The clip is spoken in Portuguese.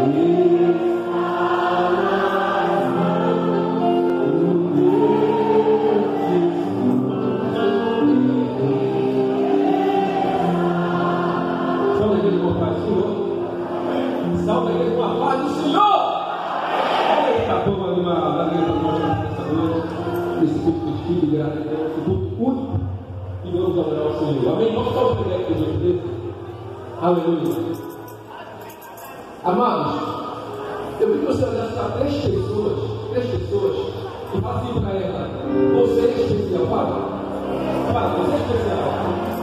Salve aqui com a paz do Senhor! Eita, toma de uma alegria para nós nessa noite, esse culto de filho, graças a Deus, esse culto único que vamos adorar ao Senhor. Amém? Vamos só pegar aqui os outros. Aleluia. Amados, eu queria que você olhasse para três pessoas, e fale assim para ela: você é especial, fala, você é especial.